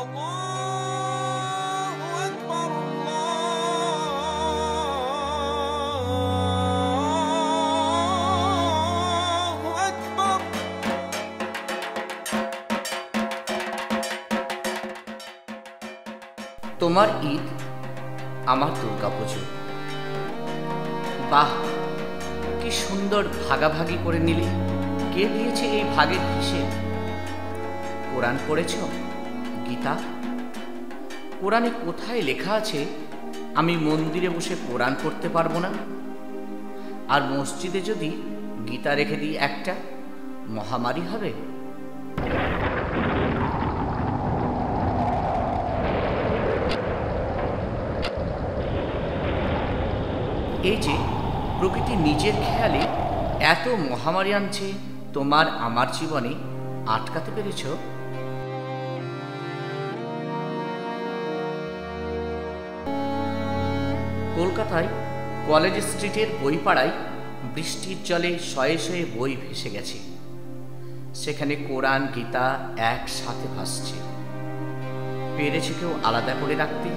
তোমার ঈদ, আমার দুর্গাপুজো। বাহ, কি সুন্দর ভাগাভাগি করে নিলে। কে দিয়েছে এই ভাগের হিসেব? কোরআন পড়েছ? গীতা? কোরআনে কোথায় লেখা আছে আমি মন্দিরে বসে কোরআন পড়তে পারবো না? আর মসজিদে যদি গীতা রেখে দিই একটা, মহামারী হবে। এই যে প্রকৃতি নিজের খেয়ালে এত মহামারী আনছে, তোমার আমার জীবনে আটকাতে পেরেছ? কলকাতায় কলেজ স্ট্রিটের বইপাড়ায় বৃষ্টির জলে শয়ে শয়ে বই ভেসে গেছে। সেখানে কোরআন গীতা একসাথে ভাসছে। পেরেছে কেউ আলাদা করে রাখতে?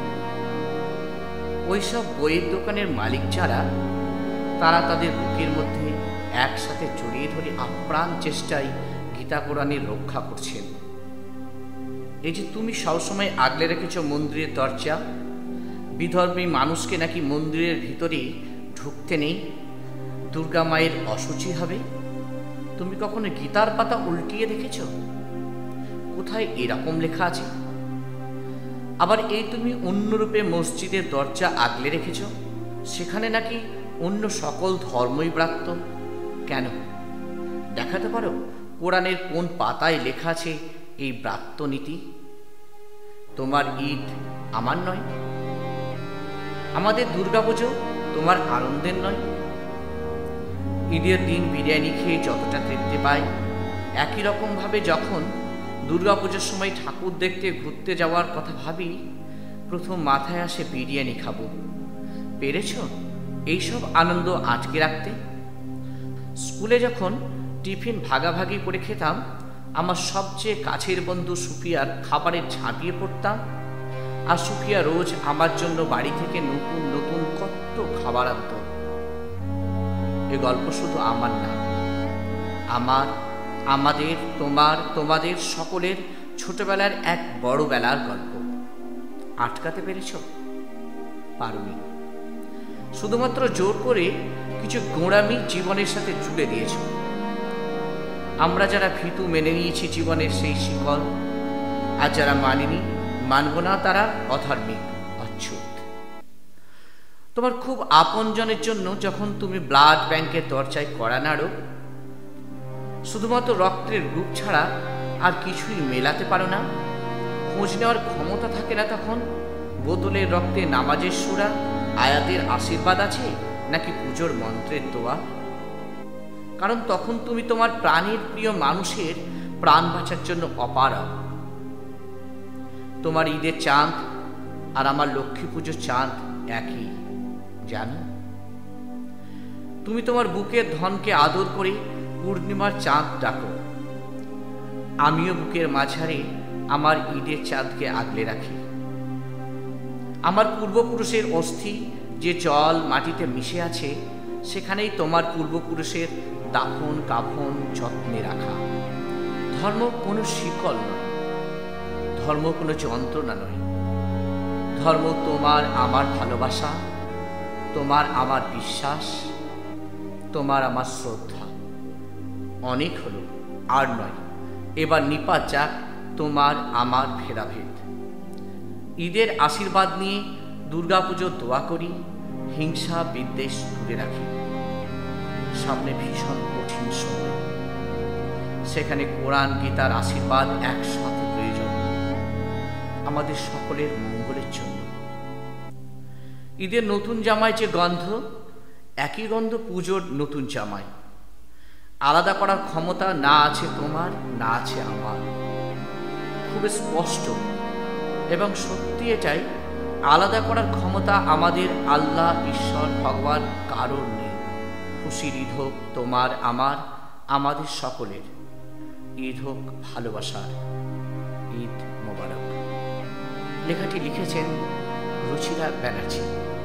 ওইসব বইয়ের দোকানের মালিক যারা, তারা তাদের বুকের মধ্যে একসাথে জড়িয়ে ধরে আপ্রাণ চেষ্টায় গীতা কোরআনের রক্ষা করছেন। এই যে তুমি সবসময় আগলে রেখেছ মন্দিরের দরজা, বিধর্মী মানুষকে নাকি মন্দিরের ভিতরে ঢুকতে নেই, দুর্গা মায়ের অসুচি হবে। তুমি কখনো গীতার পাতা উল্টিয়ে দেখেছ? কোথায় এরকম লেখা আছে? আবার এই তুমি অন্যরূপে মসজিদের দরজা আগলে রেখেছ, সেখানে নাকি অন্য সকল ধর্মই ব্রাত্য। কেন? দেখাতে পারো কোরআনের কোন পাতায় লেখা আছে এই ব্রাত্য নীতি? তোমার ঈদ আমার নয়? আমাদের দুর্গাপুজো তোমার আনন্দের নয়? ঈদের দিন বিরিয়ানি খেয়ে যতটা তৃপ্তি পাই, একই রকমভাবে যখন দুর্গাপুজোর সময় ঠাকুর দেখতে ঘুরতে যাওয়ার কথা ভাবি, প্রথম মাথায় আসে বিরিয়ানি খাবো। পেরেছ এইসব আনন্দ আটকে রাখতে? স্কুলে যখন টিফিন ভাগাভাগি করে খেতাম, আমার সবচেয়ে কাছের বন্ধু সুফিয়ার খাবারে ঝাঁপিয়ে পড়তাম, আর সুফিয়া রোজ আমার জন্য বাড়ি থেকে নতুন নতুন কত খাবার আনত। এ গল্প শুধু আমার না, আমার, আমাদের, তোমার, তোমাদের সকলের ছোটবেলার এক বড় বেলার গল্প। আটকাতে পেরেছ? পারোনি। শুধুমাত্র জোর করে কিছু গোঁড়ামি জীবনের সাথে জুড়ে দিয়েছ। আমরা যারা ভীতু মেনে নিয়েছি জীবনের সেই শিকল, আর যারা মানিনি, মানব না, তারা অধার্মিক, অচ্ছুত। তোমার খুব আপনজনের জন্য যখন তুমি ব্লাড ব্যাংকের দরজায় কড়া নাড়ো, শুধুমাত্র রক্তের গ্রুপ ছাড়া আর কিছুই মেলাতে পারো না, খোঁজ নেওয়ার ক্ষমতা থাকে না, তখন বোতলের রক্তে নামাজের সুরা, আয়াতের আশীর্বাদ আছে নাকি পুজোর মন্ত্রের দোয়া? কারণ তখন তুমি তোমার প্রাণের প্রিয় মানুষের প্রাণ বাঁচার জন্য অপারগ। তোমার ঈদের চাঁদ আর আমার লক্ষ্মী পুজোর চাঁদ একই, জানো? তুমি তোমার বুকের ধনকে আদর করে পূর্ণিমার চাঁদ ডাকো। আমিও বুকের মাঝারে আমার ঈদের চাঁদকে আগলে রাখি। আমার পূর্বপুরুষের অস্থি যে জল মাটিতে মিশে আছে, সেখানেই তোমার পূর্বপুরুষের দাফন কাফন যত্নে রাখা। ধর্ম কোনো শিকল নয়, ধর্ম কোনো যন্ত্রণা নয়। ধর্ম তোমার আমার ভালোবাসা, তোমার আমার বিশ্বাস, তোমার আমার শ্রদ্ধা। অনেক হলো, আর নয়। এবার নিপাত যাক তোমার আমার ভেদাভেদ। ঈদের আশীর্বাদ নিয়ে দুর্গাপুজোর দোয়া করি, হিংসা বিদ্বেষ দূরে রাখি। সামনে ভীষণ কঠিন সময়, সেখানে কোরআন গীতার আশীর্বাদ একসাথে প্রয়োজন আমাদের সকলের মঙ্গলের জন্য। ঈদের নতুন জামায় যে গন্ধ, একই গন্ধ পুজোর নতুন জামায়। আলাদা করার ক্ষমতা না আছে তোমার, না আছে আমার। খুব স্পষ্ট এবং সত্যি এটাই, আলাদা করার ক্ষমতা আমাদের আল্লাহ, ঈশ্বর, ভগবান কারোর নেই। খুশির ঈদ হোক তোমার আমার, আমাদের সকলের। ঈদ হোক ভালোবাসার। ঈদ মোবারক। লেখাটি লিখেছেন রুচিরা ব্যানার্জি।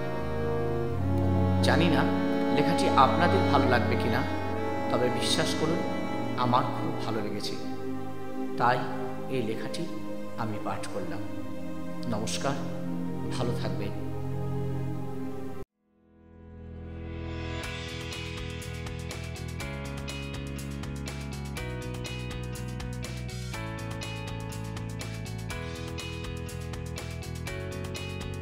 জানি না লেখাটি আপনাদের ভালো লাগবে কিনা, তবে বিশ্বাস করুন আমার খুব ভালো লেগেছে, তাই এই লেখাটি আমি পাঠ করলাম। নমস্কার, ভালো থাকবেন।